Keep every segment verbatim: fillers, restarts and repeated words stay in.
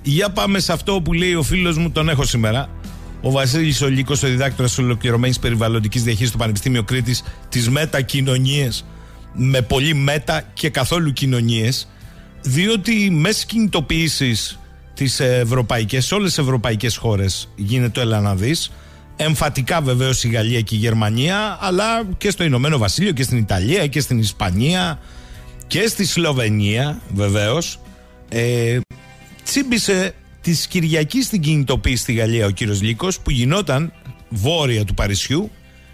Για πάμε σε αυτό που λέει ο φίλος μου, τον έχω σήμερα. Ο Βασίλης ο Λύκος, ο διδάκτορας ολοκληρωμένης περιβαλλοντικής διαχείρισης του Πανεπιστήμιου Κρήτης, τις μετακοινωνίες, με πολύ μετα και καθόλου κοινωνίες, διότι μέσα κινητοποιήσεις τις ευρωπαϊκές, σε όλες τις ευρωπαϊκές χώρες γίνεται το έλα να δεις. Εμφατικά βεβαίως η Γαλλία και η Γερμανία, αλλά και στο Ηνωμένο Βασίλειο και στην Ιταλία και στην Ισπανία και στη Σλοβενία βεβαίως. Ε, τσίμπησε της Κυριακής στην κινητοποίηση στη Γαλλία ο κύριος Λύκος, που γινόταν βόρεια του Παρισιού,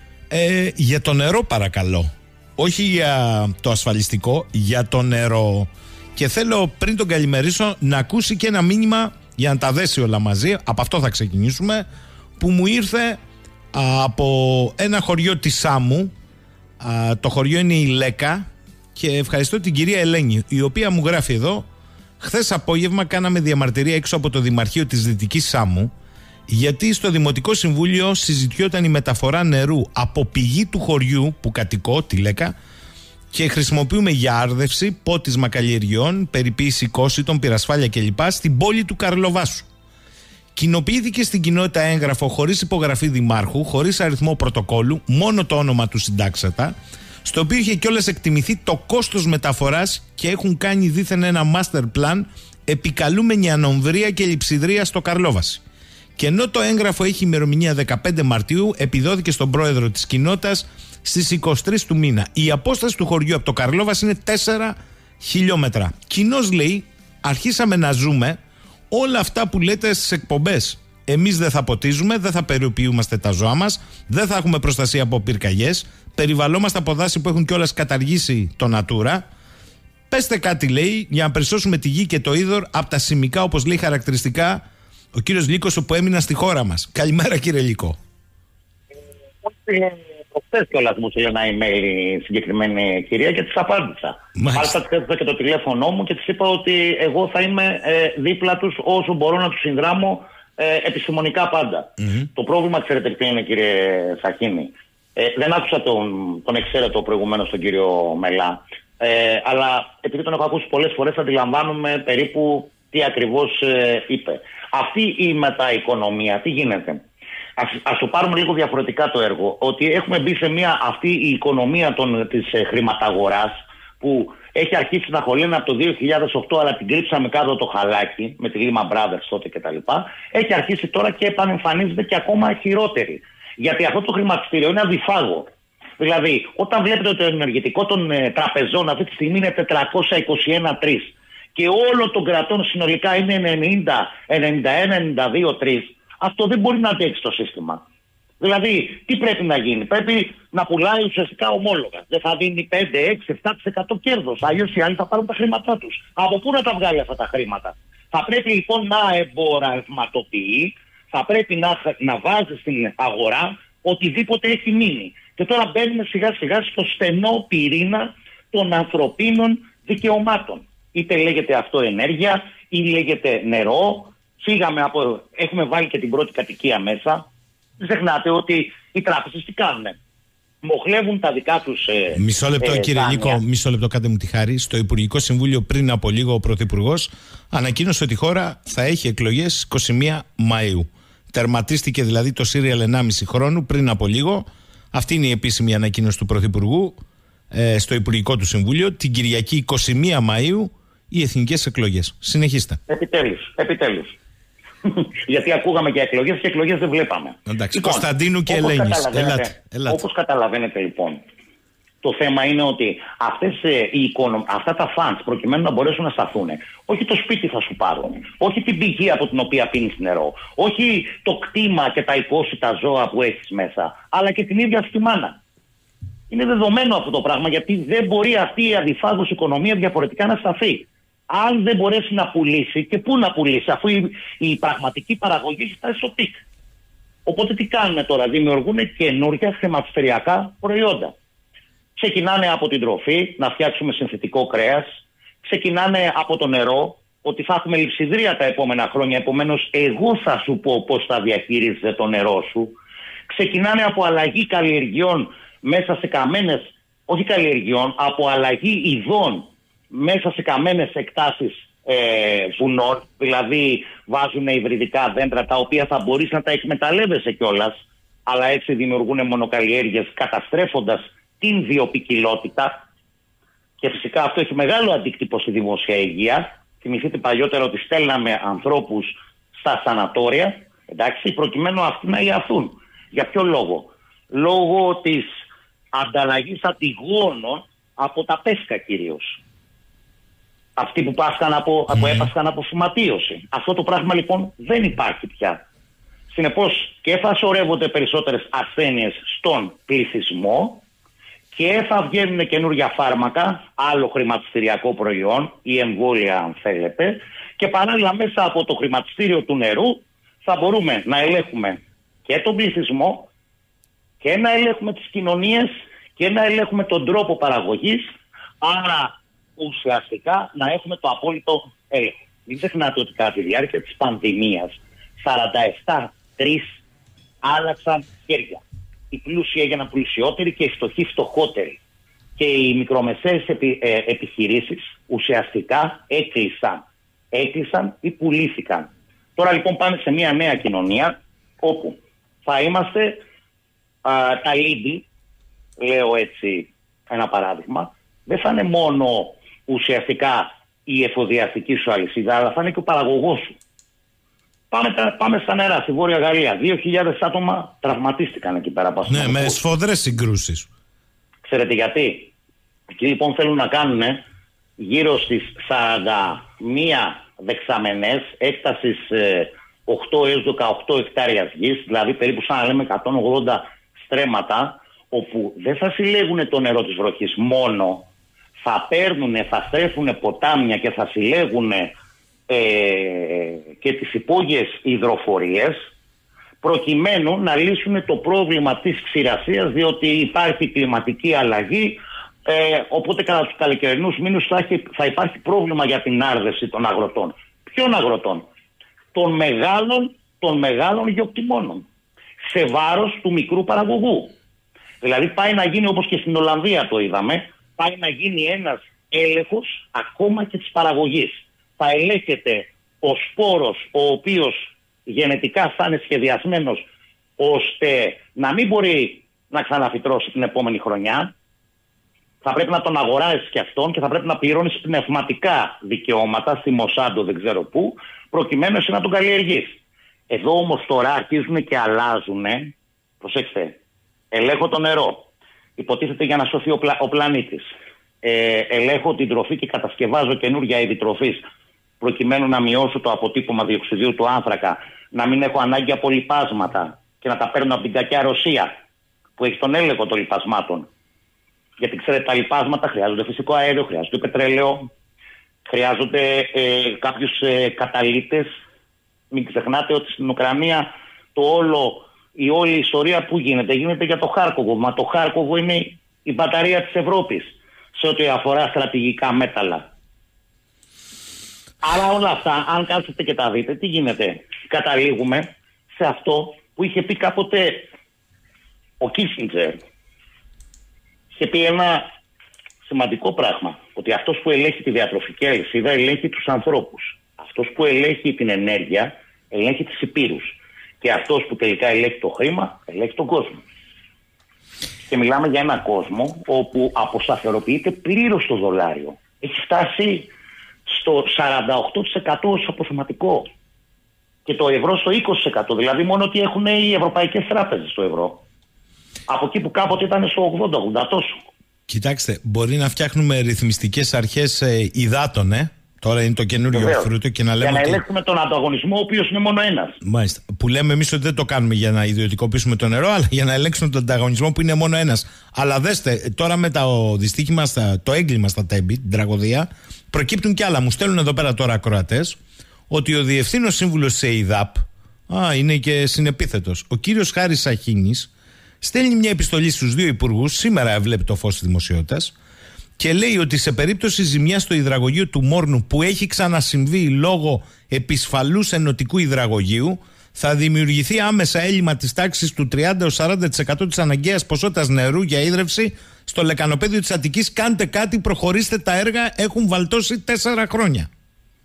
ε, για το νερό παρακαλώ. Όχι για το ασφαλιστικό, για το νερό. Και θέλω πριν τον καλημερίσω να ακούσει και ένα μήνυμα για να τα δέσει όλα μαζί. Από αυτό θα ξεκινήσουμε, που μου ήρθε από ένα χωριό της Σάμου. Α, το χωριό είναι η Λέκα και ευχαριστώ την κυρία Ελένη, η οποία μου γράφει εδώ: χθες απόγευμα κάναμε διαμαρτυρία έξω από το Δημαρχείο της Δυτικής Σάμου, γιατί στο Δημοτικό Συμβούλιο συζητιόταν η μεταφορά νερού από πηγή του χωριού που κατοικώ, τη Λέκα, και χρησιμοποιούμε για άρδευση, πότισμα καλλιεργειών, περιποίηση κόσιτων, πυρασφάλεια κλπ. Στην πόλη του Καρλοβάσου. Κοινοποιήθηκε στην κοινότητα έγγραφο χωρίς υπογραφή δημάρχου, χωρίς αριθμό πρωτοκόλου, μόνο το όνομα του συντάξατα, στο οποίο είχε κιόλας εκτιμηθεί το κόστος μεταφοράς και έχουν κάνει δήθεν ένα master plan επικαλούμενη ανομβρία και λειψιδρία στο Καρλόβαση. Και ενώ το έγγραφο έχει ημερομηνία δεκαπέντε Μαρτίου, επιδόθηκε στον πρόεδρο της κοινότητας στις είκοσι τρεις του μήνα. Η απόσταση του χωριού από το Καρλόβαση είναι τέσσερα χιλιόμετρα. Κοινώς λέει, αρχίσαμε να ζούμε όλα αυτά που λέτε στις εκπομπές. Εμείς δεν θα ποτίζουμε, δεν θα περιοποιούμαστε τα ζώα μας, δεν θα έχουμε προστασία από πυρκαγιές, περιβαλλόμαστε από δάση που έχουν κιόλας καταργήσει το Natura. Πέστε κάτι, λέει, για να περισσώσουμε τη γη και το είδωρ από τα σημικά, όπως λέει χαρακτηριστικά ο κύριος Λύκος, που έμεινα στη χώρα μας. Καλημέρα, κύριε Λύκο. Προχθές κιόλας μου στείλε ένα email η συγκεκριμένη κυρία και της απάντησα. Μάλιστα της έδωσα και το τηλέφωνό μου και της είπα ότι εγώ θα είμαι ε, δίπλα τους όσο μπορώ να τους συνδράμω ε, επιστημονικά πάντα. Mm-hmm. Το πρόβλημα, ξέρετε ποιο είναι, κύριε Σαχίνη. Ε, δεν άκουσα τον, τον εξαίρετο προηγουμένως τον κύριο Μελά, ε, αλλά επειδή τον έχω ακούσει πολλές φορές αντιλαμβάνομαι περίπου τι ακριβώς ε, είπε. Αυτή η μεταοικονομία, τι γίνεται? Ας, ας το πάρουμε λίγο διαφορετικά το έργο. Ότι έχουμε μπει σε μια αυτή η οικονομία των, της ε, χρηματαγοράς, που έχει αρχίσει να χωλαίνει από το δύο χιλιάδες οκτώ, αλλά την κρύψαμε κάτω το χαλάκι με τη Lehman Brothers τότε κτλ. Έχει αρχίσει τώρα και επανεμφανίζεται και ακόμα χειρότερη. Γιατί αυτό το χρηματιστήριο είναι αδιφάγο. Δηλαδή, όταν βλέπετε ότι το ενεργητικό των ε, τραπεζών αυτή τη στιγμή είναι τετρακόσια είκοσι ένα τρεις και όλων των κρατών συνολικά είναι ενενήντα, ενενήντα ένα, ενενήντα δύο τρεις, αυτό δεν μπορεί να αντέξει το σύστημα. Δηλαδή, τι πρέπει να γίνει? Πρέπει να πουλάει ουσιαστικά ομόλογα. Δεν θα δίνει πέντε, έξι, επτά τοις εκατό κέρδος. Αλλιώς οι άλλοι θα πάρουν τα χρήματά τους. Από πού να τα βγάλει αυτά τα χρήματα? Θα πρέπει λοιπόν να εμπορευματοποιεί, θα πρέπει να, να βάζει στην αγορά οτιδήποτε έχει μείνει. Και τώρα μπαίνουμε σιγά σιγά στο στενό πυρήνα των ανθρωπίνων δικαιωμάτων. Είτε λέγεται αυτό ενέργεια, ή λέγεται νερό. Φύγαμε από, έχουμε βάλει και την πρώτη κατοικία μέσα. Δεν ξεχνάτε ότι οι τράπεζες τι κάνουνε? Μοχλεύουν τα δικά τους ε, Μισό λεπτό, ε, κύριε Λύκο, μισό λεπτό, κάντε μου τη χάρη. Στο Υπουργικό Συμβούλιο πριν από λίγο ο Πρωθυπουργός ανακοίνωσε ότι η χώρα θα έχει εκλογές είκοσι μία Μαΐου. Τερματίστηκε δηλαδή το σύριαλ ενάμιση χρόνου πριν από λίγο. Αυτή είναι η επίσημη ανακοίνωση του Πρωθυπουργού ε, στο Υπουργικό του Συμβούλιο. Την Κυριακή είκοσι μία Μαΐου οι εθνικές εκλογές. Συνεχίστε. Επιτέλους, επιτέλους. Γιατί ακούγαμε και εκλογές και εκλογές δεν βλέπαμε. Εντάξει, λοιπόν, Κωνσταντίνου και Ελένης. Ελάτε, ελάτε. Όπως καταλαβαίνετε λοιπόν, το θέμα είναι ότι αυτές, ε, οι οικονομ... αυτά τα funds, προκειμένου να μπορέσουν να σταθούν, όχι το σπίτι θα σου πάρουν, όχι την πηγή από την οποία πίνεις νερό, όχι το κτήμα και τα υπόσιτα ζώα που έχεις μέσα, αλλά και την ίδια στη μάνα. Είναι δεδομένο αυτό το πράγμα, γιατί δεν μπορεί αυτή η αδιφάγος οικονομία διαφορετικά να σταθεί. Αν δεν μπορέσει να πουλήσει, και πού να πουλήσει, αφού η, η πραγματική παραγωγή έχει φτάσει στο πικ. Οπότε τι κάνουν τώρα? Δημιουργούν καινούργια χρηματιστηριακά προϊόντα. Ξεκινάνε από την τροφή, να φτιάξουμε συνθετικό κρέας. Ξεκινάνε από το νερό, ότι θα έχουμε λειψιδρία τα επόμενα χρόνια. Επομένως, εγώ θα σου πω πώς θα διαχειρίζεσαι το νερό σου. Ξεκινάνε από αλλαγή καλλιεργειών μέσα σε καμένες, όχι καλλιεργειών, από αλλαγή ειδών μέσα σε καμένες εκτάσεις ε, βουνών, δηλαδή βάζουν υβριδικά δέντρα τα οποία θα μπορείς να τα εκμεταλλεύεσαι κιόλας, αλλά έτσι δημιουργούν μονοκαλλιέργειες καταστρέφοντας την βιοποικιλότητα και φυσικά αυτό έχει μεγάλο αντίκτυπο στη δημόσια υγεία. Θυμηθείτε παλιότερα ότι στέλναμε ανθρώπους στα σανατόρια, εντάξει, προκειμένου αυτοί να ιαθούν. Για ποιο λόγο? Λόγω της ανταλλαγής αντιγόνων από τα πέσκα κυρίως. Αυτοί που, πάσχαν από, mm. που έπασχαν από φυματίωση. Αυτό το πράγμα λοιπόν δεν υπάρχει πια. Συνεπώς και θα σωρεύονται περισσότερες ασθένειες στον πληθυσμό και θα βγαίνουν καινούργια φάρμακα, άλλο χρηματιστηριακό προϊόν ή εμβόλια αν θέλετε, και παράλληλα μέσα από το χρηματιστήριο του νερού θα μπορούμε να ελέγχουμε και τον πληθυσμό και να ελέγχουμε τις κοινωνίες και να ελέγχουμε τον τρόπο παραγωγής, άρα ουσιαστικά να έχουμε το απόλυτο έλεγχο. Μην ξεχνάτε ότι κατά τη διάρκεια της πανδημίας σαράντα επτά τρεις άλλαξαν χέρια. Οι πλούσιοι έγιναν πλουσιότεροι και οι φτωχοί φτωχότεροι. Και οι μικρομεσαίες επι, ε, επιχειρήσεις ουσιαστικά έκλεισαν. Έκλεισαν ή πουλήθηκαν. Τώρα λοιπόν πάμε σε μια νέα κοινωνία όπου θα είμαστε α, τα Lidl, λέω έτσι ένα παράδειγμα, δεν θα είναι μόνο ουσιαστικά η εφοδιαστική σου αλυσίδα, αλλά θα είναι και ο παραγωγός σου. Πάμε, πάμε στα νερά, στη Βόρεια Γαλλία. δύο χιλιάδες άτομα τραυματίστηκαν εκεί πέρα. Ναι, με σφοδρές συγκρούσεις. Ξέρετε γιατί? Εκεί λοιπόν θέλουν να κάνουν γύρω στις σαράντα μία δεξαμενές έκτασης ε, οκτώ έως δεκαοκτώ εκτάρια γης, δηλαδή περίπου σαν να λέμε εκατόν ογδόντα στρέμματα, όπου δεν θα συλλέγουν το νερό της βροχής μόνο, θα παίρνουν, θα στρέφουν ποτάμια και θα συλλέγουν ε, και τις υπόγειες υδροφορίες, προκειμένου να λύσουν το πρόβλημα της ξηρασίας, διότι υπάρχει κλιματική αλλαγή, ε, οπότε κατά τους καλοκαιρινούς μήνους θα, έχει, θα υπάρχει πρόβλημα για την άρδευση των αγροτών. Ποιων αγροτών? Των μεγάλων, των μεγάλων γεωκτημόνων, σε βάρος του μικρού παραγωγού. Δηλαδή πάει να γίνει, όπως και στην Ολλανδία το είδαμε, πάει να γίνει ένας έλεγχος ακόμα και της παραγωγής. Θα ελέγχεται ο σπόρος, ο οποίος γενετικά θα είναι σχεδιασμένος ώστε να μην μπορεί να ξαναφυτρώσει την επόμενη χρονιά. Θα πρέπει να τον αγοράσεις και αυτόν και θα πρέπει να πληρώνεις πνευματικά δικαιώματα στη Μοσάντο, δεν ξέρω πού, προκειμένου εσύ να τον καλλιεργείς. Εδώ όμως τώρα αρχίζουν και αλλάζουν, προσέξτε, ελέγχω το νερό, υποτίθεται για να σωθεί ο, πλα, ο πλανήτης. Ε, ελέγχω την τροφή και κατασκευάζω καινούργια είδη τροφής, προκειμένου να μειώσω το αποτύπωμα διοξιδίου του άνθρακα, να μην έχω ανάγκη από λιπάσματα και να τα παίρνω από την κακιά Ρωσία, που έχει τον έλεγχο των λιπασμάτων. Γιατί ξέρετε, τα λιπάσματα χρειάζονται φυσικό αέριο, χρειάζονται πετρέλαιο, χρειάζονται ε, κάποιους ε, καταλύτες. Μην ξεχνάτε ότι στην Ουκρανία το όλο, η όλη ιστορία που γίνεται, γίνεται για το Χάρκοβο. Μα το Χάρκοβο είναι η μπαταρία της Ευρώπης σε ό,τι αφορά στρατηγικά μέταλλα. Άρα όλα αυτά, αν κάτσετε και τα δείτε, τι γίνεται? Καταλήγουμε σε αυτό που είχε πει κάποτε ο Κίσινγκερ. Είχε πει ένα σημαντικό πράγμα, ότι αυτός που ελέγχει τη διατροφική αλυσίδα ελέγχει τους ανθρώπους. Αυτός που ελέγχει την ενέργεια ελέγχει τις υπήρους. Και αυτός που τελικά ελέγχει το χρήμα ελέγχει τον κόσμο. Και μιλάμε για έναν κόσμο όπου αποσταθεροποιείται πλήρως το δολάριο. Έχει φτάσει στο σαράντα οκτώ τοις εκατό ως αποθεματικό. Και το ευρώ στο είκοσι τοις εκατό. Δηλαδή μόνο ότι έχουν οι ευρωπαϊκές τράπεζες το ευρώ. Από εκεί που κάποτε ήταν στο ογδόντα ογδόντα τόσο. Κοιτάξτε, μπορεί να φτιάχνουμε ρυθμιστικές αρχές ε, υδάτων, ε. Τώρα είναι το καινούριο Βεβαίως. φρούτο και να λέμε. Για να ότι... ελέγξουμε τον ανταγωνισμό, ο οποίος είναι μόνο ένας. Μάλιστα. Που λέμε εμείς ότι δεν το κάνουμε για να ιδιωτικοποιήσουμε το νερό, αλλά για να ελέγξουμε τον ανταγωνισμό που είναι μόνο ένας. Αλλά δέστε, τώρα με το δυστύχημα, στα, το έγκλημα στα Τέμπη, την τραγωδία, προκύπτουν κι άλλα. Μου στέλνουν εδώ πέρα τώρα ακροατές ότι ο διευθύνων σύμβουλος της ΕΙΔΑΠ, α, είναι και συνεπίθετος, ο κύριος Χάρης Σαχίνης, στέλνει μια επιστολή στους δύο υπουργούς, σήμερα βλέπει το φως της δημοσιότητας, και λέει ότι σε περίπτωση ζημιάς στο υδραγωγείο του Μόρνου που έχει ξανασυμβεί λόγω επισφαλούς ενωτικού υδραγωγείου, θα δημιουργηθεί άμεσα έλλειμμα της τάξης του τριάντα με σαράντα τοις εκατό της αναγκαίας ποσότητας νερού για ίδρυυση στο λεκανοπέδιο της Αττικής. Κάντε κάτι, προχωρήστε, τα έργα έχουν βαλτώσει τέσσερα χρόνια.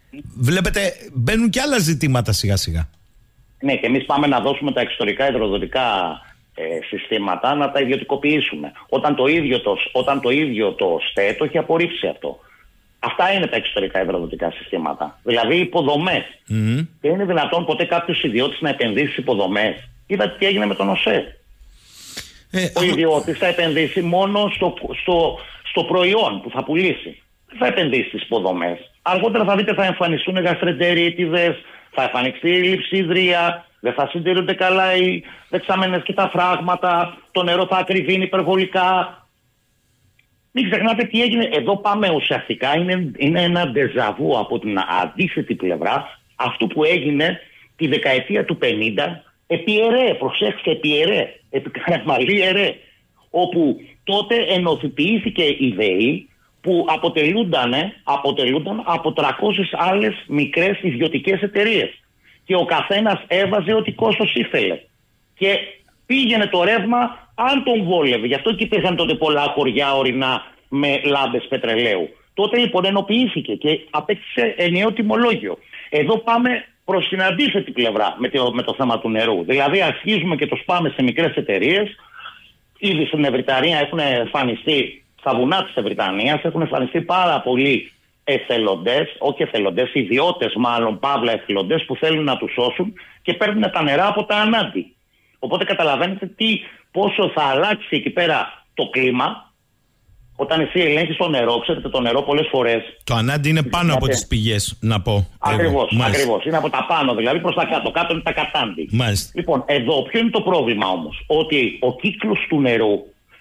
βλέπετε μπαίνουν και άλλα ζητήματα σιγά σιγά. Ναι, και εμείς πάμε να δώσουμε τα εξωτερικά υδροδοτικά ε, συστήματα να τα ιδιωτικοποιήσουμε. Όταν το ίδιο το, όταν το, ίδιο το ΣΤΕ το έχει απορρίψει αυτό. Αυτά είναι τα εξωτερικά υδροδοτικά συστήματα. Δηλαδή υποδομές. Mm. Και είναι δυνατόν ποτέ κάποιος ιδιώτης να επενδύσει σε υποδομές? Είδατε τι έγινε με τον ΟΣΕ. Ε, ο ιδιώτης θα επενδύσει μόνο στο, στο, στο προϊόν που θα πουλήσει. Δεν θα επενδύσει στις υποδομές. Αργότερα θα δείτε θα εμφανιστούν γαστρεντερίτιδες, θα εμφανιστεί η λειψιδρία, δεν θα συντηρούνται καλά οι δεξαμενές και τα φράγματα, το νερό θα ακριβίνει υπερβολικά. Μην ξεχνάτε τι έγινε. Εδώ πάμε ουσιαστικά, είναι, είναι ένα ντεζαβού από την αντίθετη πλευρά αυτού που έγινε τη δεκαετία του πενήντα επί ΕΡΕ, προσέξτε, επί ΕΡΕ, επί Καραμαλή ΕΡΕ, όπου τότε ενωθοποιήθηκε η ΔΕΗ που αποτελούνταν, αποτελούνταν από τριακόσιες άλλες μικρές ιδιωτικές εταιρείες και ο καθένας έβαζε ό,τι κόστος ήθελε και πήγαινε το ρεύμα αν τον βόλευε. Γι' αυτό και υπήρχαν τότε πολλά χωριά ορεινά με λάμπες πετρελαίου. Τότε λοιπόν ενοποιήθηκε και απέκτησε ενιαίο τιμολόγιο. Εδώ πάμε προς την αντίθετη πλευρά με το, με το θέμα του νερού. Δηλαδή αρχίζουμε και το σπάμε σε μικρές εταιρείες. Ήδη στην Ευρυτανία έχουν εμφανιστεί, στα βουνά της Ευρυτανίας έχουν εμφανιστεί πάρα πολλοί εθελοντές, όχι εθελοντές, ιδιώτες μάλλον, παύλα εθελοντές που θέλουν να τους σώσουν και παίρνουν τα νερά από τα ανάντι. Οπότε καταλαβαίνετε τι, πόσο θα αλλάξει εκεί πέρα το κλίμα όταν εσύ ελέγχεις το νερό. Ξέρετε, το νερό πολλές φορές... Το ανάντι είναι πάνω από τις πηγές, να πω. Ακριβώς, ακριβώς. Είναι από τα πάνω, δηλαδή προς τα κάτω. Κάτω είναι τα κατάντι. Μάλιστα. Λοιπόν, εδώ ποιο είναι το πρόβλημα όμως? Ότι ο κύκλος του νερού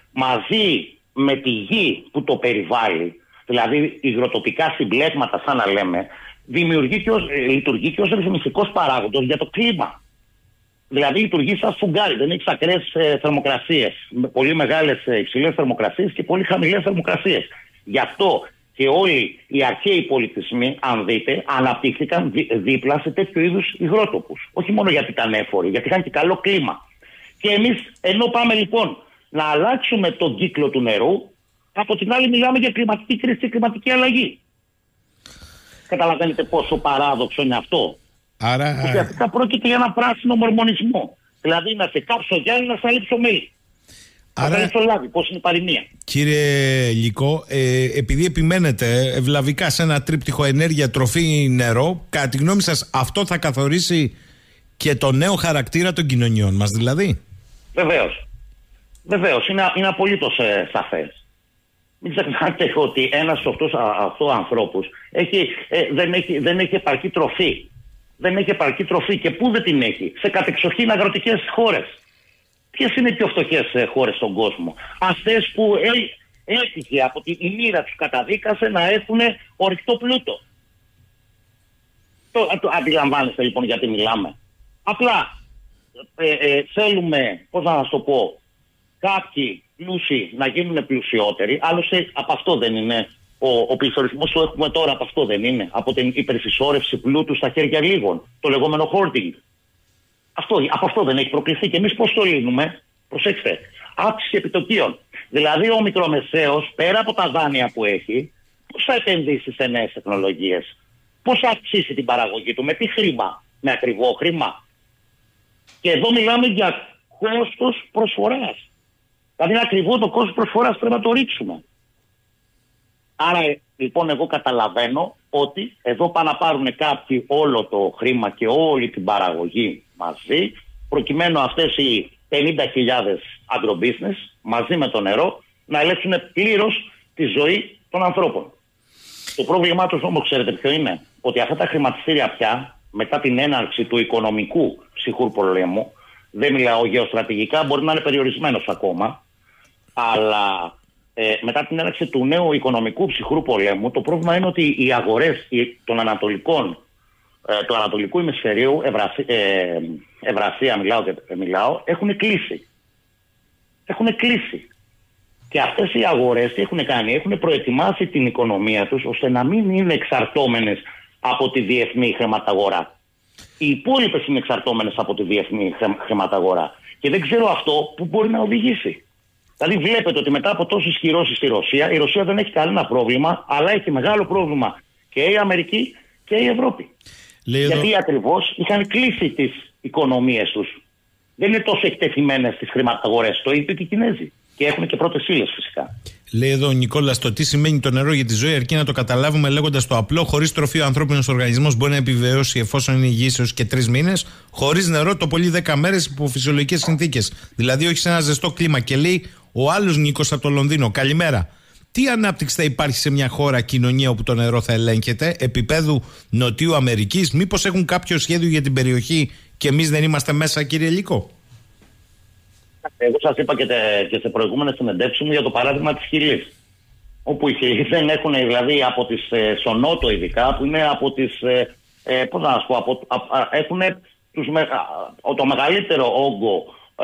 μαζί με τη γη που το περιβάλλει, δηλαδή υγροτοπικά συμπλέγματα σαν να λέμε, δημιουργεί και ως, λειτουργεί και ως ρυθμιστικός παράγοντος για το κλίμα. Δηλαδή λειτουργεί σαν φουγγάρι, δεν έχει ακραίες ε, θερμοκρασίες, με πολύ μεγάλες ε, υψηλές θερμοκρασίες και πολύ χαμηλές θερμοκρασίες. Γι' αυτό και όλοι οι αρχαίοι πολιτισμοί, αν δείτε, αναπτύχθηκαν δί, δίπλα σε τέτοιου είδους υγρότοπους. Όχι μόνο γιατί ήταν έφοροι, γιατί είχαν και καλό κλίμα. Και εμείς, ενώ πάμε λοιπόν να αλλάξουμε τον κύκλο του νερού, από την άλλη μιλάμε για κλιματική κρίση και κλιματική αλλαγή. Καταλαβαίνετε πόσο παράδοξο είναι αυτό? Άρα... Ουσιαστικά πρόκειται για ένα πράσινο μορμονισμό. Δηλαδή να σε κάψω γυάλι, να σε αλείψω μέλι. Άρα... Να σε αλείψω λάδι. Πώς είναι η παροιμία. Κύριε Λυκό, ε, επειδή επιμένετε ευλαβικά σε ένα τρίπτυχο ενέργεια, τροφή, νερό, κατά τη γνώμη σας αυτό θα καθορίσει και το νέο χαρακτήρα των κοινωνιών μας, δηλαδή? Βεβαίως. Βεβαίως. Είναι, είναι απολύτως ε, σαφές. Μην ξεχνάτε ότι ένας αυτός αυτό ανθρώπους έχει, ε, δεν, έχει, δεν έχει επαρκή τροφή. Δεν έχει επαρκή τροφή. Και πού δεν την έχει? Σε κατεξοχήν αγροτικές χώρες. Ποιες είναι οι πιο φτωχές χώρες στον κόσμο? Αυτές που έτυχε από τη η μοίρα τους καταδίκασε να έχουν ορυκτό πλούτο. Το, το αντιλαμβάνεστε λοιπόν γιατί μιλάμε? Απλά ε, ε, θέλουμε, πώς να σας το πω, κάποιοι πλούσιοι να γίνουν πλουσιότεροι. Άλλωστε από αυτό δεν είναι ο, ο πληθωρισμός που έχουμε τώρα? Από αυτό δεν είναι? Από την υπερσυσσόρευση πλούτου στα χέρια λίγων, το λεγόμενο hoarding. Αυτό, από αυτό δεν έχει προκληθεί. Και εμείς πώς το λύνουμε? Προσέξτε, αύξηση επιτοκίων. Δηλαδή ο μικρομεσαίος πέρα από τα δάνεια που έχει, πώς θα επενδύσει σε νέες τεχνολογίες? Πώς θα αυξήσει την παραγωγή του? Με τι χρήμα? Με ακριβό χρήμα? Και εδώ μιλάμε για κόστος προσφοράς. Δηλαδή είναι ακριβό το κόστος προσφοράς, πρέπει να το ρίξουμε. Άρα λοιπόν εγώ καταλαβαίνω ότι εδώ πάνε να πάρουν κάποιοι όλο το χρήμα και όλη την παραγωγή μαζί, προκειμένου αυτές οι πενήντα χιλιάδες agro-business μαζί με το νερό να ελέγξουν πλήρως τη ζωή των ανθρώπων. Το πρόβλημά τους όμως ξέρετε ποιο είναι? Ότι αυτά τα χρηματιστήρια πια μετά την έναρξη του οικονομικού ψυχρού πολέμου, δεν μιλάω γεωστρατηγικά, μπορεί να είναι περιορισμένος ακόμα, αλλά ε, μετά την έναρξη του νέου οικονομικού ψυχρού πολέμου, το πρόβλημα είναι ότι οι αγορές των ανατολικών, ε, του ανατολικού ημισφαιρίου, Ευρασία, ε, Ευρασία μιλάω και μιλάω, έχουν κλείσει. Έχουν κλείσει. Και αυτές οι αγορές τι έχουν κάνει? Έχουν προετοιμάσει την οικονομία τους ώστε να μην είναι εξαρτώμενες από τη διεθνή χρηματαγορά. Οι υπόλοιπες είναι εξαρτώμενες από τη διεθνή χρηματαγορά. Και δεν ξέρω αυτό που μπορεί να οδηγήσει. Δηλαδή βλέπετε ότι μετά από τόσες κυρώσεις στη Ρωσία, η Ρωσία δεν έχει κανένα πρόβλημα, αλλά έχει μεγάλο πρόβλημα και η Αμερική και η Ευρώπη. Λέει Γιατί εδώ... ακριβώς είχαν κλείσει τις οικονομίες τους. Δεν είναι τόσο εκτεθειμένες στις χρηματαγορές. Το είπε και οι Κινέζοι. Και έχουν και πρώτες ύλες φυσικά. Λέει εδώ ο Νικόλας, το τι σημαίνει το νερό για τη ζωή, αρκεί να το καταλάβουμε λέγοντας το απλό. Χωρίς τροφή ο ανθρώπινος οργανισμός μπορεί να επιβιώσει εφόσον είναι υγιής έως και τρεις μήνες. Χωρίς νερό το πολύ δέκα μέρες υπό φυσιολογικές συνθήκες. Δηλαδή όχι σε ένα ζεστό κλίμα. Και λέει ο άλλος Νίκος από το Λονδίνο, καλημέρα. Τι ανάπτυξη θα υπάρχει σε μια χώρα, κοινωνία όπου το νερό θα ελέγχεται, επίπεδου Νοτιού Αμερικής? Μήπως έχουν κάποιο σχέδιο για την περιοχή και εμείς δεν είμαστε μέσα, κύριε Λύκο? Εγώ σας είπα και, τε, και σε προηγούμενες συνεντεύξεις μου για το παράδειγμα της Χιλής. Όπου οι Χιλείς δεν έχουν, δηλαδή από τις ε, Σονότο ειδικά, που είναι από τις, ε, ε, πώς να σας πω, από, α, α, έχουν τους, με, α, το μεγαλύτερο όγκο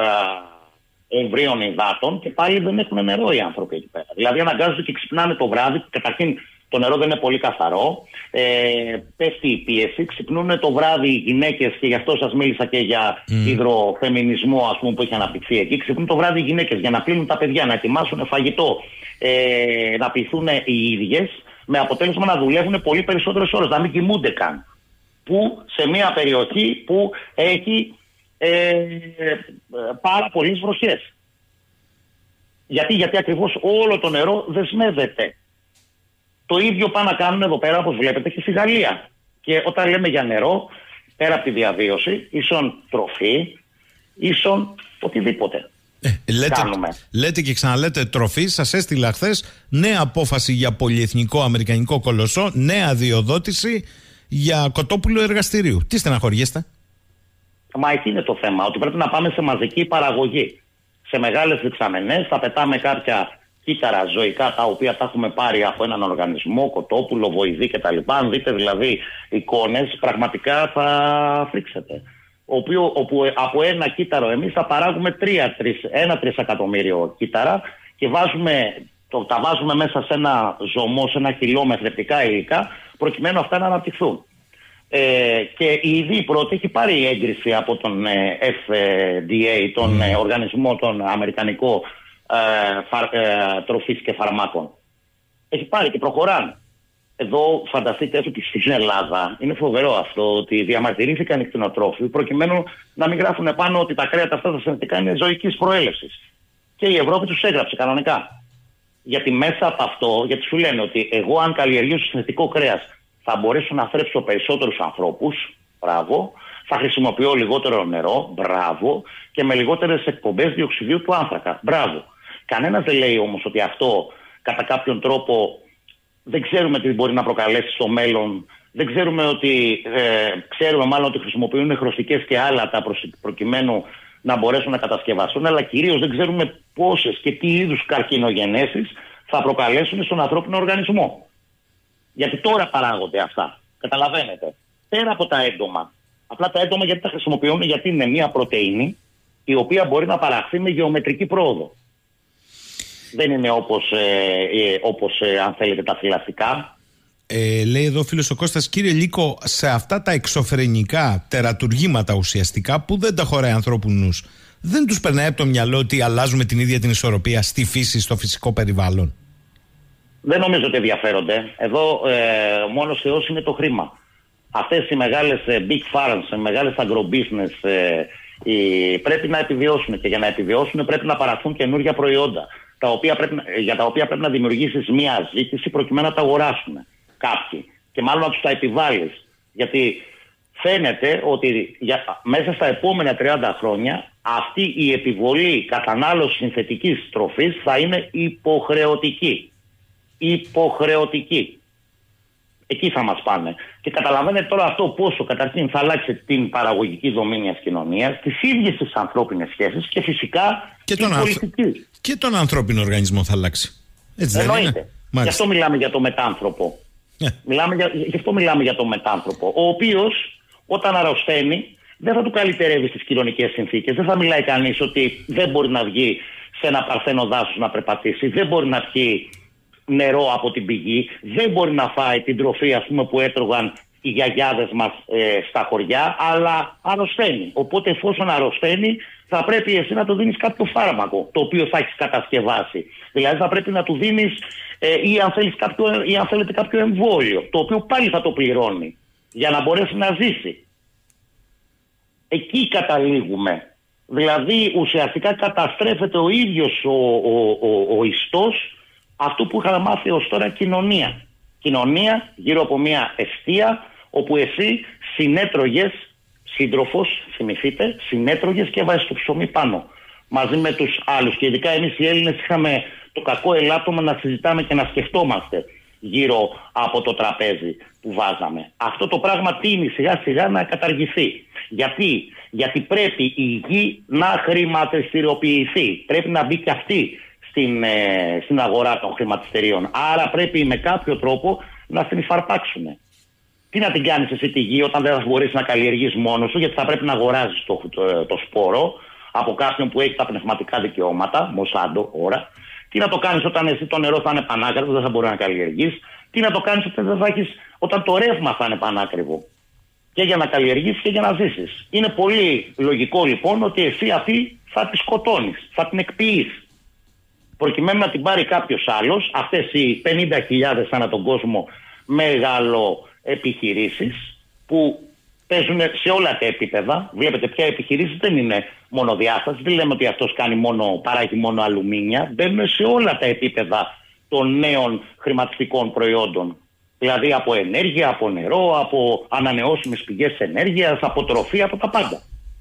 ε, εμβρίων υδάτων και πάλι δεν έχουν νερό οι άνθρωποι εκεί πέρα. Δηλαδή αναγκάζονται και ξυπνάνε το βράδυ, καταρχήν το νερό δεν είναι πολύ καθαρό, ε, πέφτει η πίεση, ξυπνούν το βράδυ οι γυναίκες, και γι' αυτό σας μίλησα και για mm. υδροφεμινισμό, ας πούμε, που έχει αναπτυχθεί εκεί. Ξυπνούν το βράδυ οι γυναίκες για να πλύνουν τα παιδιά, να ετοιμάσουν φαγητό, ε, να πληθούν οι ίδιες, με αποτέλεσμα να δουλεύουν πολύ περισσότερες ώρες, να μην κοιμούνται καν. Που σε μια περιοχή που έχει ε, πάρα πολλές βροχές. Γιατί, γιατί ακριβώς όλο το νερό δεσμεύεται. Το ίδιο πάνε να κάνουν εδώ πέρα, όπως βλέπετε, και στη Γαλλία. Και όταν λέμε για νερό, πέρα από τη διαβίωση, ίσον τροφή, ίσον οτιδήποτε. Ε, λέτε, λέτε και ξαναλέτε τροφή. Σας έστειλα χθες νέα απόφαση για πολυεθνικό αμερικανικό κολοσσό, νέα αδειοδότηση για κοτόπουλο εργαστηρίου. Τι στεναχωριέστε? Μα εκεί είναι το θέμα, ότι πρέπει να πάμε σε μαζική παραγωγή. Σε μεγάλες δεξαμενές θα πετάμε κάποια κύτταρα ζωικά, τα οποία τα έχουμε πάρει από έναν οργανισμό, κοτόπουλο, βοηδή κτλ. Αν δείτε δηλαδή εικόνες, πραγματικά θα φρίξετε. Οποίο, όπου από ένα κύτταρο εμείς θα παράγουμε τρία, τρεις, ένα τρισεκατομμύριο κύτταρα και βάζουμε, το, τα βάζουμε μέσα σε ένα ζωμό, σε ένα κιλό με θρεπτικά υλικά, προκειμένου αυτά να αναπτυχθούν. Ε, και ήδη η πρώτη έχει πάρει έγκριση από τον ε, εφ ντι έι, τον ε, οργανισμό, τον αμερικανικό ε, φαρ, ε, τροφής και φαρμάκων. Έχει πάρει και προχωράνε. Εδώ φανταστείτε ότι στην Ελλάδα είναι φοβερό αυτό, ότι διαμαρτυρήθηκαν οι κτηνοτρόφοι προκειμένου να μην γράφουν πάνω ότι τα κρέατα αυτά τα συνθετικά είναι ζωικής προέλευσης. Και η Ευρώπη τους έγραψε κανονικά. Γιατί μέσα από αυτό, γιατί σου λένε ότι εγώ αν καλλιεργήσω συνθετικό κρέας θα μπορέσω να θρέψω περισσότερους ανθρώπους, μπράβο, θα χρησιμοποιώ λιγότερο νερό, μπράβο, και με λιγότερες εκπομπές διοξιδίου του άνθρακα, μπράβο. Κανένας δεν λέει όμως ότι αυτό κατά κάποιον τρόπο δεν ξέρουμε τι μπορεί να προκαλέσει στο μέλλον, δεν ξέρουμε ότι, ε, ξέρουμε μάλλον ότι χρησιμοποιούν χρωστικές και άλατα προκειμένου να μπορέσουν να κατασκευαστούν, αλλά κυρίως δεν ξέρουμε πόσες και τι είδους καρκινογενέσεις θα προκαλέσουν στον ανθρώπινο οργανισμό. Γιατί τώρα παράγονται αυτά. Καταλαβαίνετε. Πέρα από τα έντομα. Απλά τα έντομα γιατί τα χρησιμοποιούν, γιατί είναι μια πρωτεΐνη η οποία μπορεί να παραχθεί με γεωμετρική πρόοδο. Δεν είναι όπως, ε, ε, όπως ε, αν θέλετε, τα θηλαστικά. Ε, λέει εδώ ο φίλος ο Κώστας, κύριε Λύκο, σε αυτά τα εξωφρενικά τερατουργήματα ουσιαστικά που δεν τα χωράει ανθρώπου νους, δεν τους περνάει από το μυαλό ότι αλλάζουμε την ίδια την ισορροπία στη φύση, στο φυσικό περιβάλλον? Δεν νομίζω ότι ενδιαφέρονται. Εδώ ε, μόνος Θεός είναι το χρήμα. Αυτές οι μεγάλες ε, big farms, οι μεγάλες agro-business ε, ε, πρέπει να επιβιώσουν, και για να επιβιώσουν πρέπει να παραχθούν καινούργια προϊόντα, τα οποία πρέπει, για τα οποία πρέπει να δημιουργήσεις μία ζήτηση προκειμένου να τα αγοράσουν κάποιοι. Και μάλλον να τους τα επιβάλλεις. Γιατί φαίνεται ότι για, μέσα στα επόμενα τριάντα χρόνια αυτή η επιβολή κατανάλωσης συνθετικής τροφής θα είναι υποχρεωτική. Υποχρεωτική. Εκεί θα μας πάνε. Και καταλαβαίνετε τώρα αυτό πόσο καταρχήν θα αλλάξει την παραγωγική δομή μιας κοινωνίας, τις ίδιες τις ανθρώπινες σχέσεις και φυσικά και την πολιτική. Ανθ... Και τον ανθρώπινο οργανισμό θα αλλάξει. Έτσι δεν είναι? Γι' αυτό μιλάμε για το μετάνθρωπο. Yeah. Μιλάμε για... Γι' αυτό μιλάμε για το μετάνθρωπο. Ο οποίος όταν αρρωσταίνει δεν θα του καλυτερεύει στις κοινωνικές συνθήκες. Δεν θα μιλάει κανείς ότι δεν μπορεί να βγει σε ένα παρθένο δάσος να περπατήσει, δεν μπορεί να πιει νερό από την πηγή, δεν μπορεί να φάει την τροφή, ας πούμε, που έτρωγαν οι γιαγιάδες μας ε, στα χωριά, αλλά αρρωσταίνει. Οπότε εφόσον αρρωσταίνει θα πρέπει εσύ να του δίνεις κάποιο φάρμακο το οποίο θα έχεις κατασκευάσει. Δηλαδή θα πρέπει να του δίνεις ε, ή, αν θέλεις κάποιο, ή αν θέλετε κάποιο εμβόλιο, το οποίο πάλι θα το πληρώνει. για να μπορέσει να ζήσει. Εκεί καταλήγουμε. Δηλαδή ουσιαστικά καταστρέφεται ο ίδιος ο, ο, ο, ο ιστός αυτού που είχαμε μάθει ως τώρα κοινωνία. Κοινωνία γύρω από μια εστία όπου εσύ συνέτρωγες, σύντροφος, θυμηθείτε, συνέτρωγες και έβαζες το ψωμί πάνω μαζί με τους άλλους. Και ειδικά εμείς οι Έλληνες είχαμε το κακό ελάττωμα να συζητάμε και να σκεφτόμαστε γύρω από το τραπέζι που βάζαμε. Αυτό το πράγμα τείνει σιγά σιγά να καταργηθεί. Γιατί? Γιατί πρέπει η γη να χρηματιστηριοποιηθεί. Πρέπει να μπει και αυτή στην, ε, στην αγορά των χρηματιστηρίων. Άρα πρέπει με κάποιο τρόπο να την υφαρπάξουμε. Τι να την κάνεις εσύ τη γη όταν δεν θα μπορείς να καλλιεργείς μόνος σου, γιατί θα πρέπει να αγοράζεις το, το, το σπόρο από κάποιον που έχει τα πνευματικά δικαιώματα, Μοσάντο, ώρα. Τι να το κάνεις όταν εσύ το νερό θα είναι πανάκριβο, δεν θα μπορεί να καλλιεργείς. Τι να το κάνεις όταν, θα έχεις, όταν το ρεύμα θα είναι πανάκριβο. Και για να καλλιεργήσεις και για να ζήσεις. Είναι πολύ λογικό λοιπόν ότι εσύ αυτή θα τη σκοτώνεις, θα την εκποιείς. Προκειμένου να την πάρει κάποιος άλλος, αυτές οι πενήντα χιλιάδες ανά τον κόσμο μεγάλο επιχειρήσεις που παίζουν σε όλα τα επίπεδα. Βλέπετε πια επιχειρήσεις δεν είναι μονοδιάσταση, δεν λέμε ότι αυτός κάνει μόνο, παράγει μόνο αλουμίνια, μπαίνουν σε όλα τα επίπεδα των νέων χρηματιστικών προϊόντων. Δηλαδή από ενέργεια, από νερό, από ανανεώσιμες πηγές ενέργειας, από τροφή, από τα πάντα.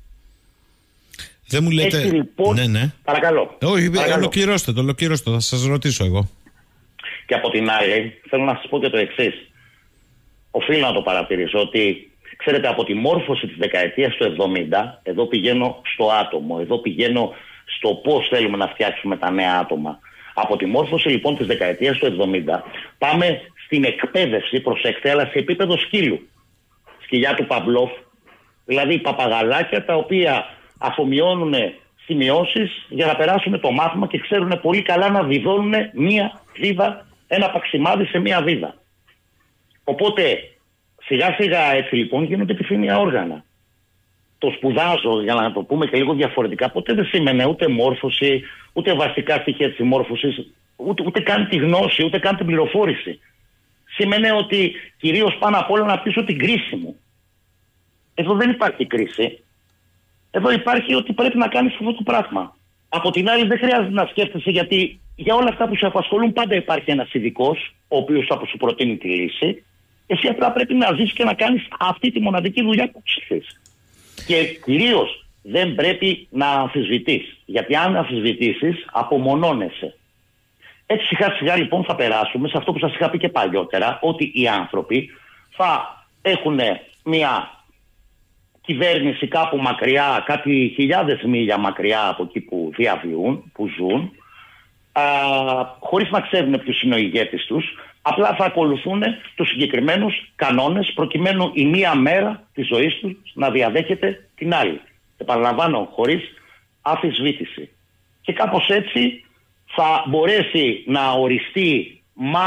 Δεν μου λέτε... Έτσι, λοιπόν, ναι, ναι. Παρακαλώ. Όχι, παρακαλώ. Ολοκληρώστε το, ολοκληρώστε, θα σας ρωτήσω εγώ. Και από την άλλη, θέλω να σας πω και το εξής. Οφείλω να το παρατηρήσω ότι, ξέρετε, από τη μόρφωση της δεκαετίας του εβδομήντα, εδώ πηγαίνω στο άτομο, εδώ πηγαίνω στο πώς θέλουμε να φτιάξουμε τα νέα άτομα. Από τη μόρφωση λοιπόν της δεκαετίας του εβδομήντα, πάμε στην εκπαίδευση, προσέξτε, αλλά σε επίπεδο σκύλου. Σκυλιά του Παυλόφ, δηλαδή παπαγαλάκια τα οποία αφομοιώνουν σημειώσεις για να περάσουν το μάθημα και ξέρουν πολύ καλά να βιδώνουν μία βίδα, ένα παξιμάδι σε μία βίδα. Οπότε σιγά σιγά έτσι λοιπόν γίνονται επιθυμία όργανα. Το σπουδάζω, για να το πούμε και λίγο διαφορετικά, ποτέ δεν σήμαινε ούτε μόρφωση, ούτε βασικά στοιχεία της μόρφωσης, ούτε, ούτε καν τη γνώση, ούτε καν την πληροφόρηση. Σήμαινε ότι κυρίως πάνω απ' όλα να πείσω την κρίση μου. Εδώ δεν υπάρχει κρίση. Εδώ υπάρχει ότι πρέπει να κάνεις αυτό το πράγμα. Από την άλλη δεν χρειάζεται να σκέφτεσαι, γιατί για όλα αυτά που σε απασχολούν πάντα υπάρχει ένας ειδικός, ο οποίος θα σου προτείνει τη λύση. Εσύ απλά πρέπει να ζεις και να κάνεις αυτή τη μοναδική δουλειά που ξέρεις. Και κυρίως δεν πρέπει να αμφισβητείς. Γιατί αν αμφισβητήσεις απομονώνεσαι. Έτσι σιγά σιγά λοιπόν θα περάσουμε σε αυτό που σας είχα πει και παλιότερα, ότι οι άνθρωποι θα έχουν μια κυβέρνηση κάπου μακριά, κάτι χιλιάδες μίλια μακριά από εκεί που διαβιούν, που ζουν, α, χωρίς να ξέρουν ποιος είναι ο ηγέτης τους, απλά θα ακολουθούν τους συγκεκριμένους κανόνες προκειμένου η μία μέρα της ζωής τους να διαδέχεται την άλλη. Επαναλαμβάνω, χωρίς αμφισβήτηση. Και κάπως έτσι θα μπορέσει να οριστεί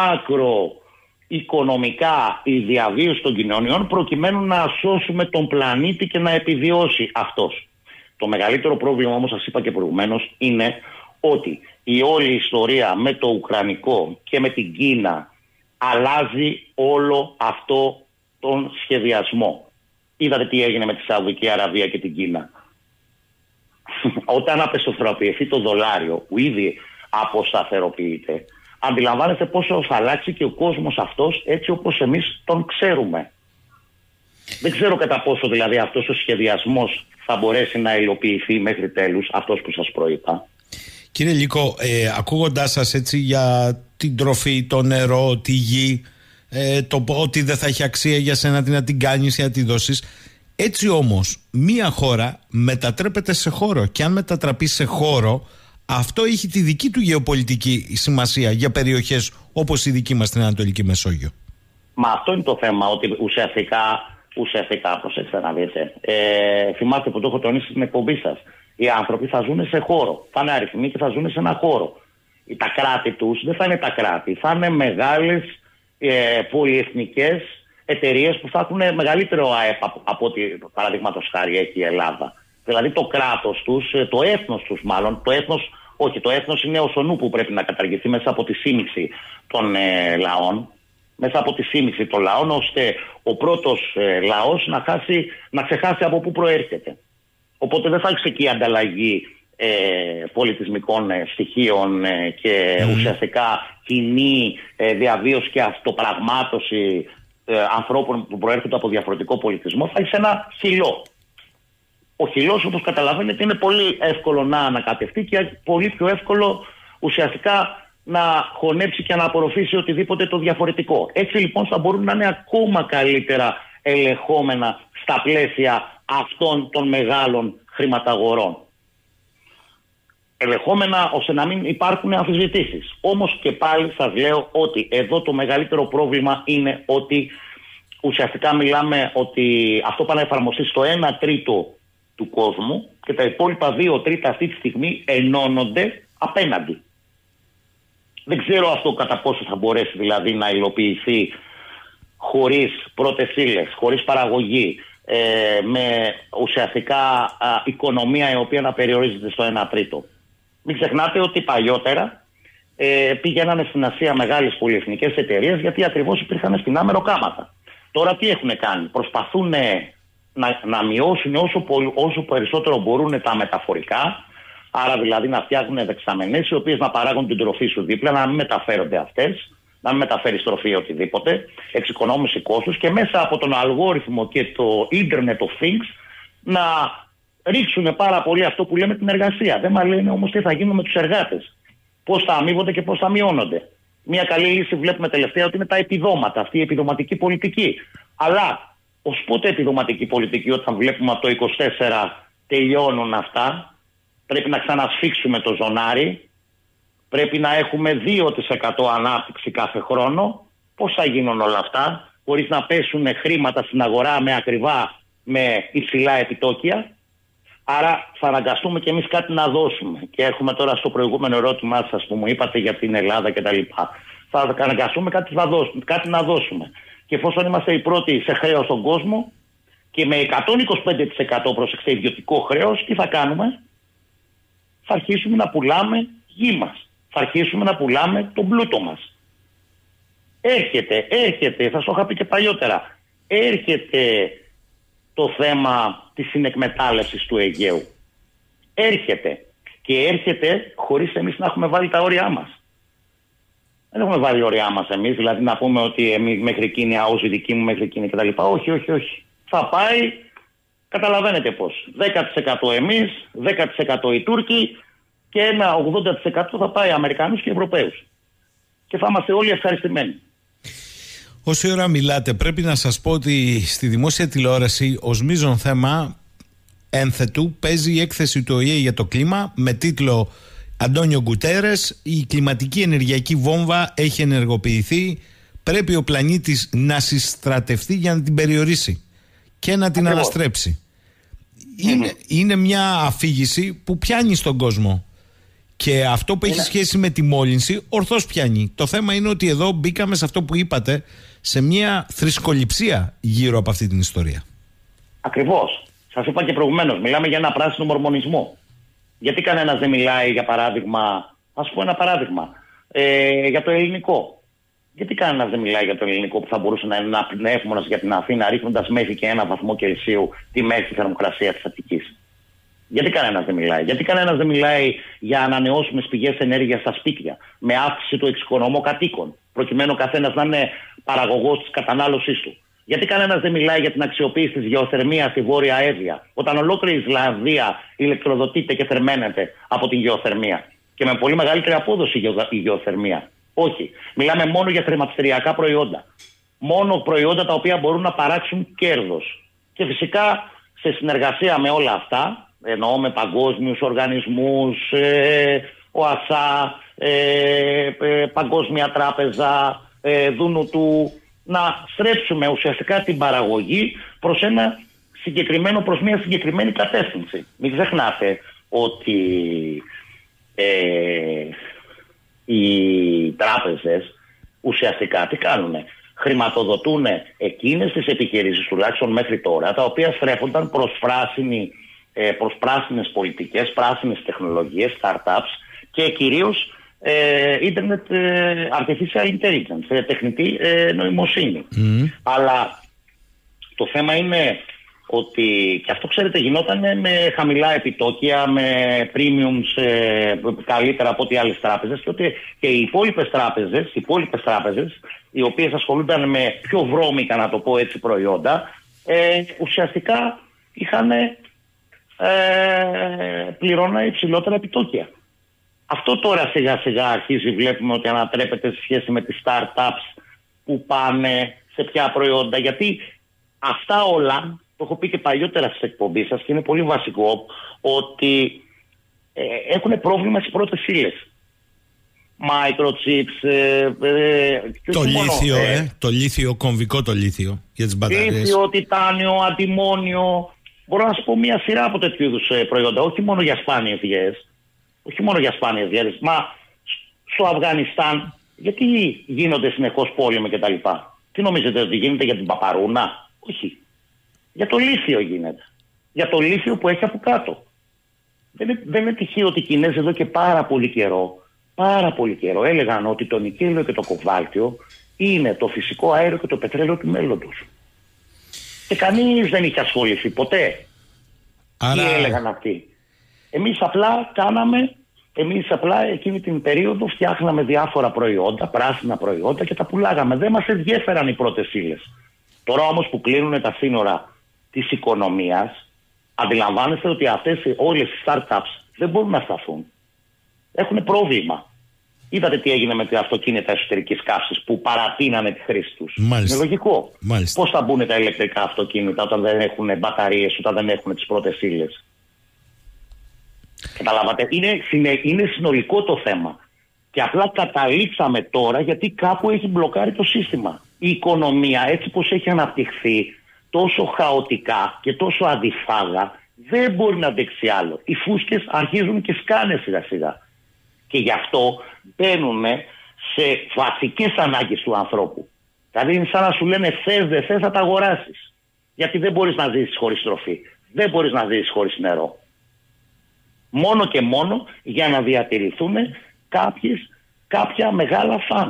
μακροοικονομικά η διαβίωση των κοινωνιών προκειμένου να σώσουμε τον πλανήτη και να επιβιώσει αυτός. Το μεγαλύτερο πρόβλημα όμως, σας είπα και προηγουμένως, είναι ότι η όλη ιστορία με το Ουκρανικό και με την Κίνα αλλάζει όλο αυτό τον σχεδιασμό. Είδατε τι έγινε με τη Σαουδική Αραβία και την Κίνα. Όταν απεσταθεροποιηθεί το δολάριο που ήδη αποσταθεροποιείται, αντιλαμβάνεστε πόσο θα αλλάξει και ο κόσμος αυτός έτσι όπως εμείς τον ξέρουμε. Δεν ξέρω κατά πόσο δηλαδή αυτός ο σχεδιασμός θα μπορέσει να υλοποιηθεί μέχρι τέλους, αυτός που σας προείπα. Κύριε Λύκο, ε, ακούγοντάς σας έτσι για την τροφή, το νερό, τη γη, ε, το ότι δεν θα έχει αξία για σένα να την κάνεις ή να τη δώσεις, έτσι όμως μία χώρα μετατρέπεται σε χώρο, και αν μετατραπεί σε χώρο, αυτό έχει τη δική του γεωπολιτική σημασία για περιοχές όπως η δική μας στην Ανατολική Μεσόγειο. Μα αυτό είναι το θέμα, ότι ουσιαστικά, ουσιαστικά προσέξτε να δείτε, ε, θυμάστε που το έχω τονίσει στην εκπομπή σας, οι άνθρωποι θα ζουν σε χώρο, θα είναι αριθμοί και θα ζουν σε ένα χώρο. Τα κράτη τους δεν θα είναι τα κράτη, θα είναι μεγάλες ε, πολυεθνικές εταιρείες που θα έχουν μεγαλύτερο ΑΕΠ από, από ό,τι παραδείγματος χάρη έχει η Ελλάδα. Δηλαδή το κράτος τους, το έθνος τους μάλλον, το έθνος, όχι, το έθνος είναι ο σονού που πρέπει να καταργηθεί μέσα από τη σύμμιξη των ε, λαών. μέσα από τη σύμμιξη των λαών, ώστε ο πρώτος ε, λαός να, χάσει, να ξεχάσει από πού προέρχεται. Οπότε δεν θα έχει εκεί ανταλλαγή ε, πολιτισμικών ε, στοιχείων ε, και mm. ουσιαστικά κοινή ε, διαβίωση και αυτοπραγμάτωση ε, ανθρώπων που προέρχονται από διαφορετικό πολιτισμό. Θα έχει ένα χυλό. Ο χυλός, όπως καταλαβαίνετε, είναι πολύ εύκολο να ανακατευτεί και πολύ πιο εύκολο ουσιαστικά να χωνέψει και να απορροφήσει οτιδήποτε το διαφορετικό. Έτσι λοιπόν θα μπορούν να είναι ακόμα καλύτερα ελεγχόμενα στα πλαίσια αυτών των μεγάλων χρηματαγορών. Ελεγχόμενα ώστε να μην υπάρχουν αμφισβητήσεις. Όμως και πάλι σας λέω ότι εδώ το μεγαλύτερο πρόβλημα είναι ότι ουσιαστικά μιλάμε ότι αυτό πάει να εφαρμοστεί στο ένα τρίτο του κόσμου και τα υπόλοιπα δύο τρίτα αυτή τη στιγμή ενώνονται απέναντι. Δεν ξέρω αυτό κατά πόσο θα μπορέσει δηλαδή να υλοποιηθεί χωρίς πρώτες ύλες, χωρίς παραγωγή, ε, με ουσιαστικά α, οικονομία η οποία να περιορίζεται στο ένα τρίτο. Μην ξεχνάτε ότι παλιότερα ε, πήγαιναν στην Ασία μεγάλες πολυεθνικές εταιρείες γιατί ακριβώς υπήρχαν στην άμερο κάματα. Τώρα τι έχουν κάνει? Προσπαθούν να, να μειώσουν όσο, όσο περισσότερο μπορούν τα μεταφορικά. Άρα δηλαδή να φτιάχνουν δεξαμενές οι οποίες να παράγουν την τροφή σου δίπλα, να μην μεταφέρονται αυτές, να μην μεταφέρεις τροφή οτιδήποτε, εξοικονόμηση κόστους και μέσα από τον αλγόριθμο και το Internet of Things να ρίξουν πάρα πολύ αυτό που λέμε την εργασία. Δεν μας λένε όμως τι θα γίνουν με τους εργάτες, πώς θα αμείβονται και πώς θα μειώνονται. Μια καλή λύση βλέπουμε τελευταία ότι είναι τα επιδόματα, αυτή η επιδοματική πολιτική. Αλλά ως πότε επιδοματική πολιτική, όταν βλέπουμε από το είκοσι τέσσερα τελειώνουν αυτά? Πρέπει να ξανασφίξουμε το ζωνάρι, πρέπει να έχουμε δύο τοις εκατό ανάπτυξη κάθε χρόνο. Πώς θα γίνουν όλα αυτά χωρίς να πέσουν χρήματα στην αγορά με ακριβά, με υψηλά επιτόκια? Άρα θα αναγκαστούμε κι εμείς κάτι να δώσουμε. Και έρχομαι τώρα στο προηγούμενο ερώτημά σας που μου είπατε για την Ελλάδα κτλ. Θα αναγκαστούμε κάτι να δώσουμε. Κάτι να δώσουμε. Και εφόσον είμαστε οι πρώτοι σε χρέος στον κόσμο και με εκατόν είκοσι πέντε τοις εκατό προσεξέ ιδιωτικό χρέος, τι θα κάνουμε? Θα αρχίσουμε να πουλάμε γη μας. Θα αρχίσουμε να πουλάμε τον πλούτο μας. Έρχεται, έρχεται, θα σας το είχα πει και παλιότερα, έρχεται το θέμα της συνεκμετάλλευσης του Αιγαίου. Έρχεται. Και έρχεται χωρίς εμείς να έχουμε βάλει τα όρια μας. Δεν έχουμε βάλει όρια μας εμείς, δηλαδή να πούμε ότι εμείς μέχρι εκείνη, όσοι δικοί μου μέχρι εκείνη κτλ. Όχι, όχι, όχι. Θα πάει, καταλαβαίνετε πώς. δέκα τοις εκατό εμείς, δέκα τοις εκατό οι Τούρκοι και ένα ογδόντα τοις εκατό θα πάει Αμερικανούς και Ευρωπαίους. Και θα είμαστε όλοι ευχαριστημένοι. Όση ώρα μιλάτε, πρέπει να σας πω ότι στη δημόσια τηλεόραση ως μείζον θέμα ένθετου παίζει η έκθεση του Ο Η Ε για το κλίμα με τίτλο «Αντώνιο Γκουτέρες, η κλιματική ενεργειακή βόμβα έχει ενεργοποιηθεί, πρέπει ο πλανήτης να συστρατευτεί για να την περιορίσει και να την Ακριβώς. αναστρέψει». Είναι, mm-hmm. είναι μια αφήγηση που πιάνει στον κόσμο. Και αυτό που έχει είναι. σχέση με τη μόλυνση ορθώς πιάνει. Το θέμα είναι ότι εδώ μπήκαμε σε αυτό που είπατε, σε μια θρησκοληψία γύρω από αυτή την ιστορία. Ακριβώς. Σας είπα και προηγουμένως, μιλάμε για ένα πράσινο μορμονισμό. Γιατί κανένας δεν μιλάει, για παράδειγμα, ας πω ένα παράδειγμα, ε, για το ελληνικό. Γιατί κανένας δεν μιλάει για το ελληνικό που θα μπορούσε να είναι ένα πνεύμονας για την Αθήνα, ρίχνοντας μέχρι και ένα βαθμό Κελσίου τη μέση θερμοκρασία της Αττικής? Γιατί κανένας δεν μιλάει? Γιατί κανένας δεν μιλάει για ανανεώσιμες πηγές ενέργειας στα σπίτια, με αύξηση του εξοικονομού κατοίκων, προκειμένου ο καθένας να είναι παραγωγός της κατανάλωσής του? Γιατί κανένας δεν μιλάει για την αξιοποίηση της γεωθερμίας στη Βόρεια Εύβοια, όταν ολόκληρη η Ισλανδία ηλεκτροδοτείται και θερμαίνεται από την γεωθερμία και με πολύ μεγαλύτερη απόδοση η γεωθερμία? Όχι. Μιλάμε μόνο για χρηματιστηριακά προϊόντα. Μόνο προϊόντα τα οποία μπορούν να παράξουν κέρδος. Και φυσικά σε συνεργασία με όλα αυτά, εννοώ με παγκόσμιους οργανισμούς, ε, ΟΑΣΑ, ε, ε, Παγκόσμια Τράπεζα, ε, Δουνουτού, να στρέψουμε ουσιαστικά την παραγωγή προς ένα συγκεκριμένο, προς μια συγκεκριμένη κατεύθυνση. Μην ξεχνάτε ότι ε, οι τράπεζες ουσιαστικά τι κάνουνε? Χρηματοδοτούν εκείνες τις επιχειρήσεις, τουλάχιστον μέχρι τώρα, τα οποία στρέφονταν προς, προς πράσινες πολιτικές, πράσινες τεχνολογίες, startups και κυρίως ε, Internet ε, Artificial Intelligence, ε, τεχνητή ε, νοημοσύνη. Mm. Αλλά το θέμα είναι ότι, και αυτό ξέρετε γινόταν με χαμηλά επιτόκια, με premiums ε, καλύτερα από ό,τι άλλες τράπεζες, και ότι και οι υπόλοιπες τράπεζες, οι υπόλοιπες τράπεζες, οι οποίες ασχολούνταν με πιο βρώμικα, να το πω έτσι, προϊόντα, ε, ουσιαστικά είχαν ε, πληρώναν υψηλότερα επιτόκια. Αυτό τώρα σιγά σιγά αρχίζει, βλέπουμε ότι ανατρέπεται σε σχέση με τις startups που πάνε σε ποια προϊόντα, γιατί αυτά όλα, το έχω πει και παλιότερα στις εκπομπές σας και είναι πολύ βασικό, ότι ε, έχουν πρόβλημα στις πρώτες ύλες. Microchips, ε, ε, το λίθιο, μόνο, ε, ε, το λίθιο, κομβικό το λίθιο για τις μπαταρίες. Λίθιο, τιτάνιο, αντιμόνιο. Μπορώ να σου πω μια σειρά από τέτοιου είδους προϊόντα, όχι μόνο για σπάνιες διές. Όχι μόνο για σπάνιες διές. Μα στο Αφγανιστάν, γιατί γίνονται συνεχώς πόλεμοι κτλ. Τι νομίζετε, ότι γίνεται για την παπαρούνα? Όχι. Για το λίθιο γίνεται. Για το λίθιο που έχει από κάτω. Δεν είναι, δεν είναι τυχαίο ότι οι Κινέζοι εδώ και πάρα πολύ καιρό, πάρα πολύ καιρό έλεγαν ότι το νικέλιο και το κοβάλτιο είναι το φυσικό αέριο και το πετρέλαιο του μέλλοντος. Και κανείς δεν είχε ασχοληθεί ποτέ. Άρα... Τι έλεγαν αυτοί? Εμείς απλά κάναμε, εμείς απλά εκείνη την περίοδο φτιάχναμε διάφορα προϊόντα, πράσινα προϊόντα, και τα πουλάγαμε. Δεν μας ενδιέφεραν οι πρώτες ύλες. Τώρα όμως που κλείνουν τα σύνορα της οικονομίας, αντιλαμβάνεστε ότι αυτές όλες οι startups δεν μπορούν να σταθούν. Έχουν πρόβλημα. Είδατε τι έγινε με τα αυτοκίνητα εσωτερικής καύσης που παρατείνανε τη χρήση τους. Μάλιστα. Είναι λογικό. Μάλιστα. Πώς θα μπουν τα ηλεκτρικά αυτοκίνητα όταν δεν έχουν μπαταρίες, όταν δεν έχουν τις πρώτες ύλες? Καταλάβατε, είναι, είναι συνολικό το θέμα. Και απλά καταλήξαμε τώρα γιατί κάπου έχει μπλοκάρει το σύστημα. Η οικονομία έτσι πως έχει αναπτυχθεί, τόσο χαοτικά και τόσο αντιφάγα, δεν μπορεί να αντέξει άλλο. Οι φούσκες αρχίζουν και σκάνε σιγά σιγά. Και γι' αυτό μπαίνουν σε βασικές ανάγκες του ανθρώπου. Δηλαδή είναι σαν να σου λένε θες δεν θες, θα τα αγοράσεις. Γιατί δεν μπορείς να ζήσεις χωρίς τροφή. Δεν μπορείς να ζήσεις χωρίς νερό. Μόνο και μόνο για να διατηρηθούν κάποιες, κάποια μεγάλα φαντς.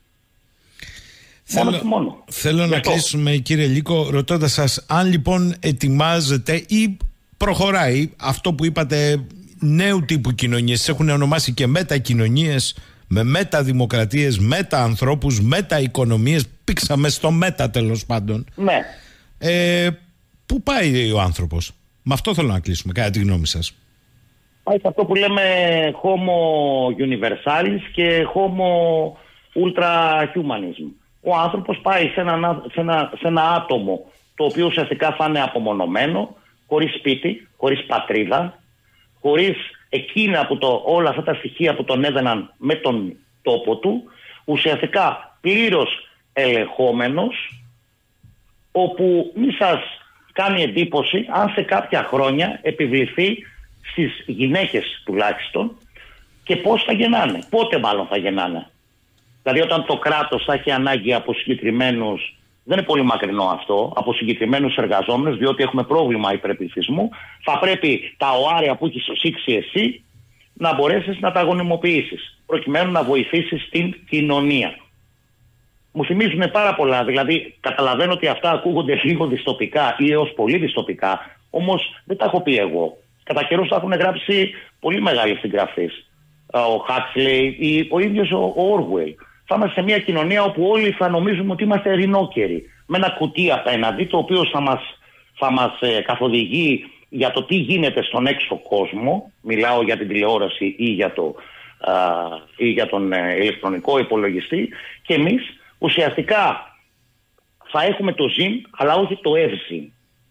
Θέλω, μόνο μόνο. θέλω να κλείσουμε, κύριε Λύκο, ρωτώντας σας αν λοιπόν ετοιμάζεται ή προχωράει αυτό που είπατε, νέου τύπου κοινωνίες. Έχουν ονομάσει και μετακοινωνίες, με μεταδημοκρατίες, μεταανθρώπους, μεταοικονομίες. Πήξαμε στο μετα, τέλος πάντων. Ναι. Ε, πού πάει ο άνθρωπος? Με αυτό θέλω να κλείσουμε, κατά τη γνώμη σας. Πάει σε αυτό που λέμε homo universalis και homo ultrahumanism. Ο άνθρωπος πάει σε ένα, σε, ένα, σε ένα άτομο το οποίο ουσιαστικά θα είναι απομονωμένο, χωρίς σπίτι, χωρίς πατρίδα, χωρίς εκείνα που το, όλα αυτά τα στοιχεία που τον έδαιναν με τον τόπο του, ουσιαστικά πλήρως ελεγχόμενος, όπου μη σας κάνει εντύπωση αν σε κάποια χρόνια επιβληθεί στις γυναίκες τουλάχιστον και πώς θα γεννάνε, πότε μάλλον θα γεννάνε. Δηλαδή όταν το κράτος θα έχει ανάγκη από συγκεκριμένους, δεν είναι πολύ μακρινό αυτό, από συγκεκριμένους εργαζόμενους, διότι έχουμε πρόβλημα υπερπληθυσμού, θα πρέπει τα οάρια που έχεις σήξει εσύ να μπορέσεις να τα γονιμοποιήσεις, προκειμένου να βοηθήσεις την κοινωνία. Μου θυμίζουν πάρα πολλά, δηλαδή καταλαβαίνω ότι αυτά ακούγονται λίγο δυστοπικά ή έως πολύ δυστοπικά, όμως δεν τα έχω πει εγώ. Κατά καιρούς τα έχουν γράψει πολύ μεγάλοι συγγραφείς. Ο Χάξλεϊ ή ο ίδιος ο Όρουελ. Θα είμαστε σε μια κοινωνία όπου όλοι θα νομίζουμε ότι είμαστε ερηνόκεροι. Με ένα κουτί απέναντι, το οποίο θα μας, θα μας ε, καθοδηγεί για το τι γίνεται στον έξω κόσμο. Μιλάω για την τηλεόραση ή για, το, α, ή για τον ε, ηλεκτρονικό υπολογιστή. Και εμείς ουσιαστικά θα έχουμε το ζήν, αλλά όχι το ευζήν.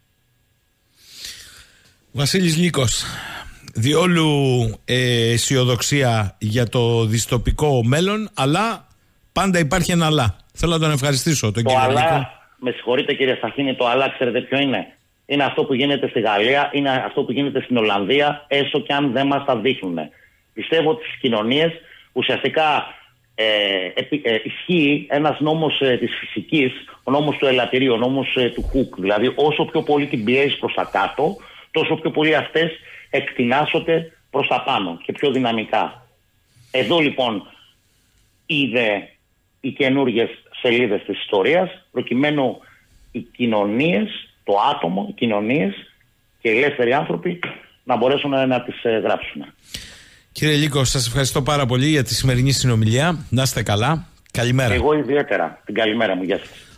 Βασίλης Λύκος, διόλου ε, αισιοδοξία για το δυστοπικό μέλλον, αλλά πάντα υπάρχει ένα αλλά. Θέλω να τον ευχαριστήσω τον το κύριο αλλά, Λύκο. Με συγχωρείτε κύριε Σταχίνη, το αλλά ξέρετε ποιο είναι? Είναι αυτό που γίνεται στη Γαλλία, είναι αυτό που γίνεται στην Ολλανδία, έστω και αν δεν μας τα δείχνουν. Πιστεύω ότι στις κοινωνίες ουσιαστικά ε, ε, ε, ισχύει ένας νόμος ε, της φυσικής, ο νόμος του ελαττηρίου, ο νόμος ε, του Χουκ. Δηλαδή όσο πιο πολύ την πιέζεις προς τα κάτω, τόσο πιο πολύ αυτές εκτινάσσονται προς τα πάνω και πιο δυναμικά. Εδώ λοιπόν είδε οι καινούργιες σελίδες της ιστορίας, προκειμένου οι κοινωνίες, το άτομο, οι κοινωνίες και οι ελεύθεροι άνθρωποι να μπορέσουν να, να τις ε, γράψουν. Κύριε Λύκο, σας ευχαριστώ πάρα πολύ για τη σημερινή συνομιλία. Να είστε καλά. Καλημέρα. Εγώ ιδιαίτερα. Την καλημέρα μου. Γεια σας.